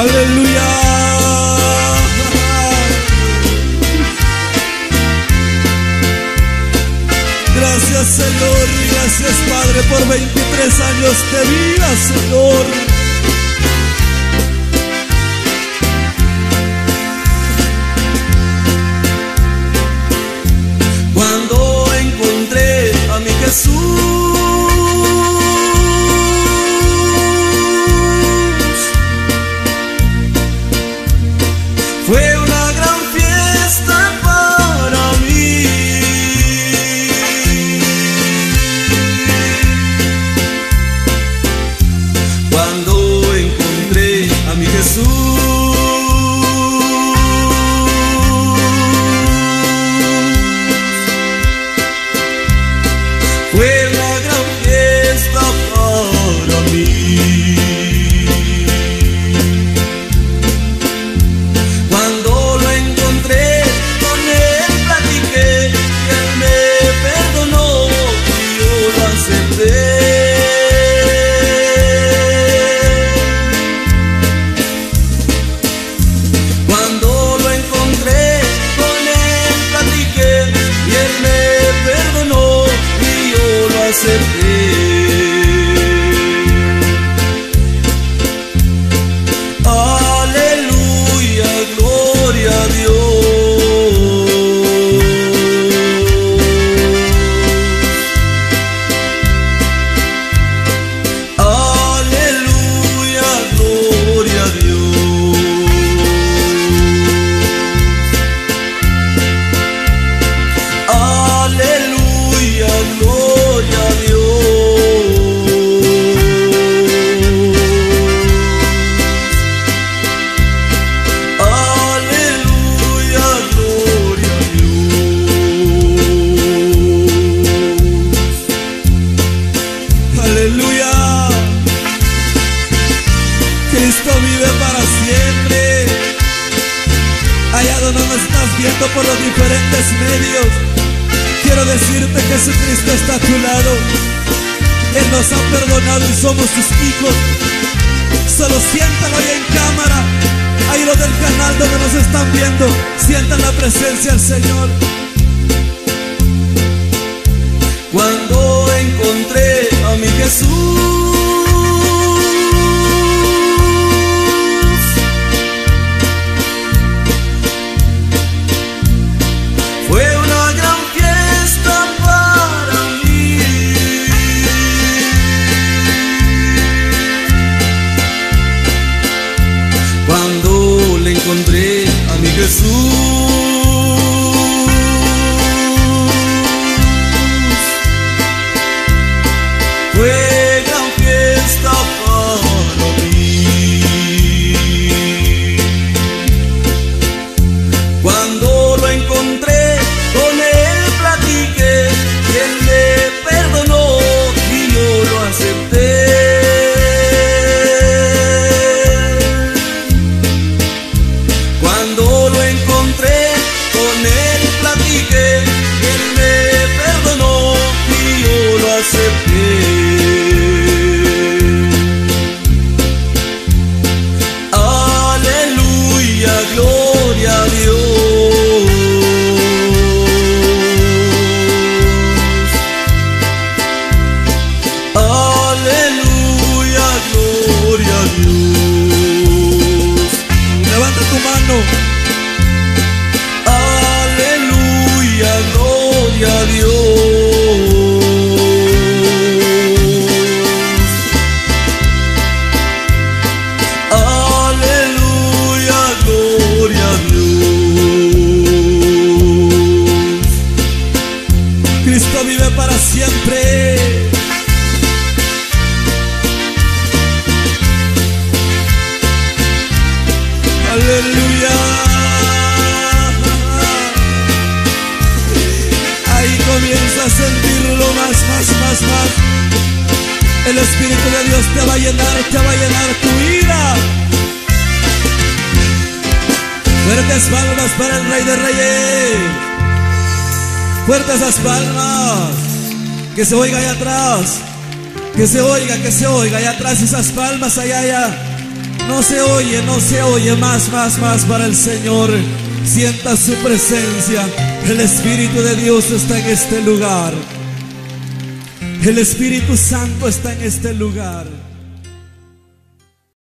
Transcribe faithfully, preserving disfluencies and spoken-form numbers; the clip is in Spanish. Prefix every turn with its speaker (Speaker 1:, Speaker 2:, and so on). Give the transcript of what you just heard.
Speaker 1: Aleluya. Gracias, Señor, gracias, Padre, por veintitrés años de vida, Señor. Cuando encontré a mi Jesús, fue una gran fiesta para mí. Cuando encontré a mi Jesús, fue una gran fiesta para mí. Cuando lo encontré, con él platiqué, y él me perdonó y yo lo acepté. Cuando lo encontré, con él platiqué, y él me perdonó y yo lo acepté. Aleluya, gloria a Dios. Aleluya, gloria a Dios. Aleluya, gloria a Dios. Aleluya, gloria a Dios. Aleluya. Cristo vive para siempre. Allá donde nos estás viendo por los diferentes medios, quiero decirte que Jesucristo está a tu lado. Él nos ha perdonado y somos sus hijos. Solo siéntalo ahí en cámara, ahí los del canal donde nos están viendo, sientan la presencia del Señor. Cuando encontré a mi Jesús, fue una gran fiesta para mí. Cuando le encontré a mi Jesús, fue gran fiesta para mí. Cuando lo encontré, con él platiqué, y él me perdonó y yo lo acepté. Cuando lo encontré, con él platiqué, y él me perdonó y yo lo acepté. Aleluya, gloria a Dios. Aleluya, gloria a Dios. Levanta tu mano. Aleluya, gloria a Dios. Aleluya, gloria a Dios. Cristo vive para siempre. Aleluya. Ahí comienza a sentirlo más, más, más, más. El Espíritu de Dios te va a llenar, te va a llenar tu vida. Fuertes palmas para el Rey de Reyes. Fuertes esas palmas. Que se oiga allá atrás. Que se oiga, que se oiga allá atrás esas palmas, allá, allá. No se oye, no se oye. Más, más, más para el Señor. Sienta su presencia. El Espíritu de Dios está en este lugar. El Espíritu Santo está en este lugar.